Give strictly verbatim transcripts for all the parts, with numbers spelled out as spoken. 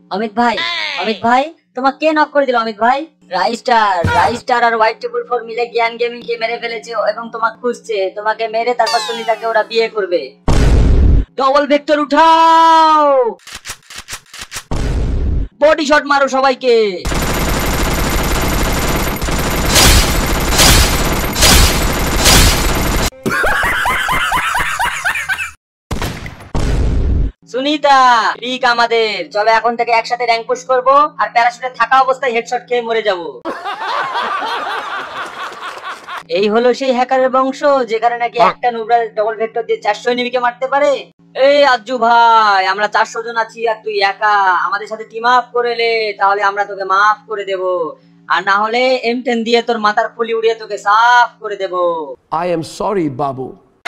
অমিত ভাই, অমিত ভাই, তোমাকে কে নক করে দিল? অমিত ভাই, রাইস্টার রাইস্টার আর হোয়াইট ট্রিপল ফোর মিলে জ্ঞান গেমিং কে মেরে ফেলেছে এবং তোমাকে খুঁজছে। তোমাকে মেরে তারপর সুনিতাকে ওরা বিয়ে করবে। ডবল ভেক্টর উঠাও, বডি শট মারো সবাইকে। সুনিতা, ঠিক আমাদের। চলো এখন থেকে একসাথে র্যাঙ্ক পুশ করবো আর প্যারাশুটে থাকা অবস্থায় হেডশট খেয়ে মরে যাব। এই হলো সেই হ্যাকারের বংশ যেখানে নাকি একটা নুবরা ডবল ভেক্টর দিয়ে চারশো এনিমিকে মারতে পারে। এই আজ্জু ভাই, আমরা চারশো জন আছি আর তুই একা। আমাদের সাথে টিম আপ করে লে, তাহলে আমরা তোকে মাফ করে দেব। আর না হলে এম টেন দিয়ে তোর মাথার ফুলি উড়িয়ে তোকে সাফ করে দেব। আই এম সরি বাবু।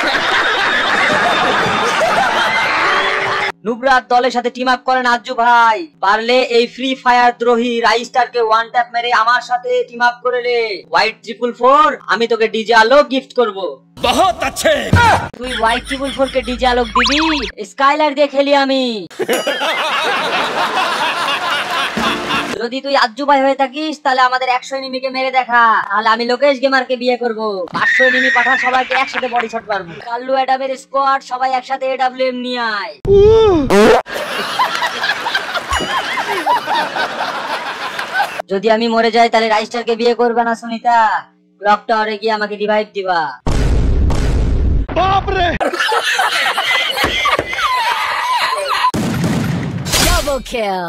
নুবরাত দলের সাথে টিম আপ করেন আজ্জু ভাই। পারলে এই ফ্রি ফায়ার দ্রোহী রাইস্টারকে ওয়ান ট্যাপ মেরে আমার সাথে টিম আপ করে লে। হোয়াইট ট্রিপল ফোর, আমি তোকে ডিজে আলোক গিফট করব। বহুত আচ্ছে। তুই হোয়াইট ট্রিপল ফোর কে ডিজে আলোক দিবি? স্কাইলার দিয়ে খেলি আমি। যদি তুই আজ্জু ভাই হয়ে থাকিস তাহলে আমাদের একশো এনিমিকে মেরে দেখা, তাহলে আমি লোকেশ গেমারকে বিয়ে করব। পাঁচশো এনিমি পাঠা, সবাইকে একসাথে বডি শট মারবো। কাল্লু অ্যাডামের স্কোয়াড সবাই একসাথে এডব্লিউএম নিয়ে আয়। যদি আমি মরে যাই তাহলে রাইস্টারকে বিয়ে করবে না সুনিতা। ক্লক টাওয়ারে গিয়ে আমাকে রিভাইভ দিবা। বাপ রে! Double kill.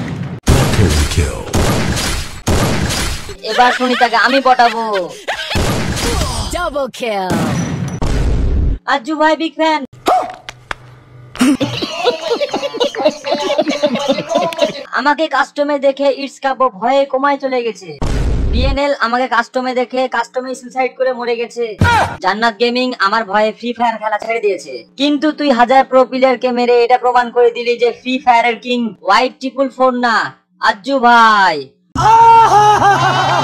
এবার সুনিতাকে আমি পটাবো। ডাবল কিল। আজ্জু ভাই বিগ ফ্যান। আমাকে কাস্টমে দেখে ইটস কাপ ভয়ে কোমায় চলে গেছে। বিএনএল আমাকে কাস্টমে দেখে কাস্টমে সুইসাইড করে মরে গেছে। জান্নাত গেমিং আমার ভয়ে ফ্রি ফায়ার খেলা ছেড়ে দিয়েছে। কিন্তু তুই হাজার প্রো প্লেয়ার কে মেরে এটা প্রমাণ করে দিলি যে ফ্রি ফায়ারের কিং হোয়াইট ট্রিপল ফোর না, আজ্জু ভাই।